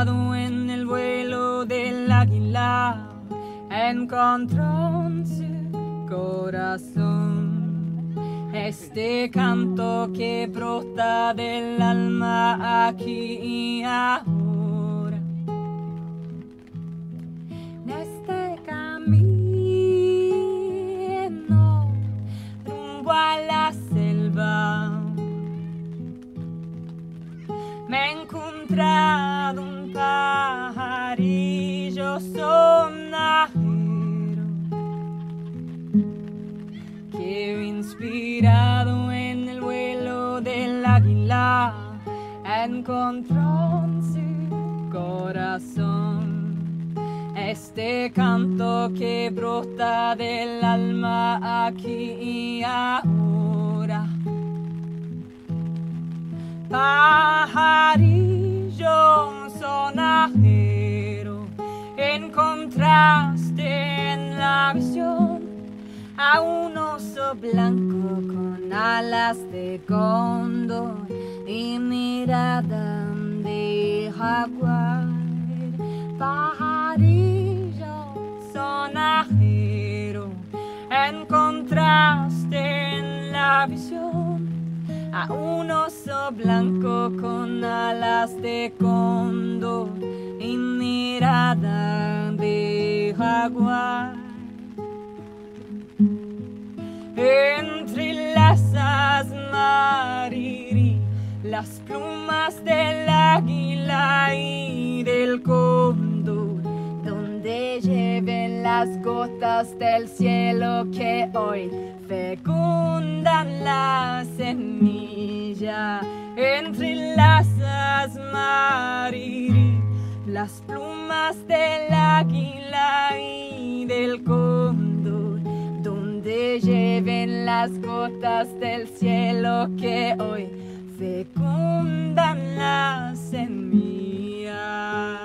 inspirado en el vuelo del águila, encontró en su corazón este canto que brota del alma aquí y ahora. En este camino rumbo a la selva me he encontrado un pajarillo sonajero que, inspirado en el vuelo del águila, encontró en su corazón este canto que brota del alma aquí y ahora. Pajarillo sonajero, encontraste en la visión a un oso blanco con alas de cóndor y mirada de jaguar. Pajarillo sonajero, encontraste en la visión a un oso blanco con alas de cóndor y mirada de jaguar. Entrelazas, Mariri, las plumas del águila y del cóndor, donde lleven las gotas del cielo que hoy fecundan la semilla. Entrelazas, Mariri, las plumas del águila y del cóndor, donde lleven las gotas del cielo que hoy fecundan la semilla.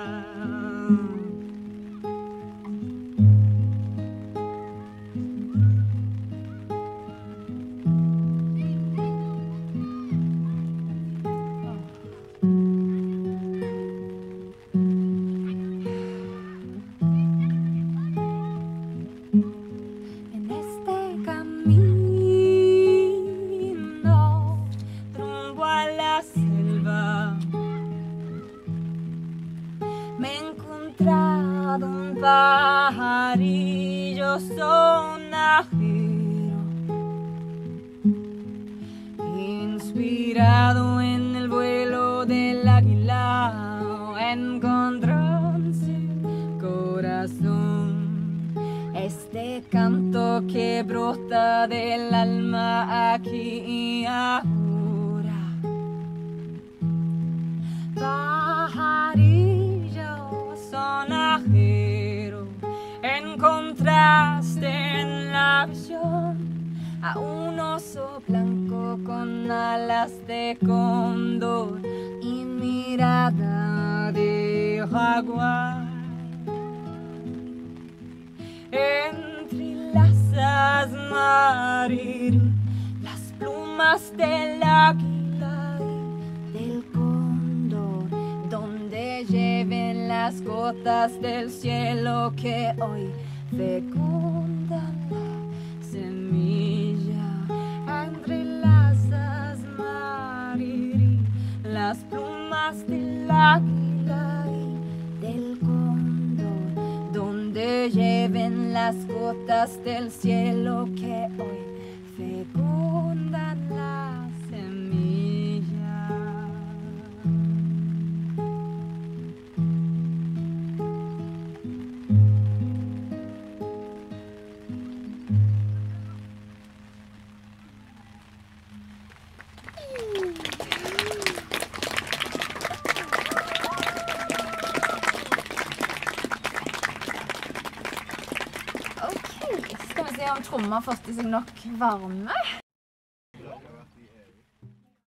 Un pajarillo sonajero, inspirado en el vuelo del águila, encontró en su corazón este canto que brota del alma aquí y ahora. Pajarillo sonajero, encontraste en la visión a un oso blanco con alas de cóndor y mirada de jaguar. Entrelazas, Mariri, las plumas del águila y del cóndor, donde lleven las gotas del cielo que hoy fecundan la semilla. Entrelazas, Mariri, las plumas del águila y del cóndor, donde lleven las gotas del cielo que hoy fecundan la semilla. Skal vi se om tromma får i seg nok varme.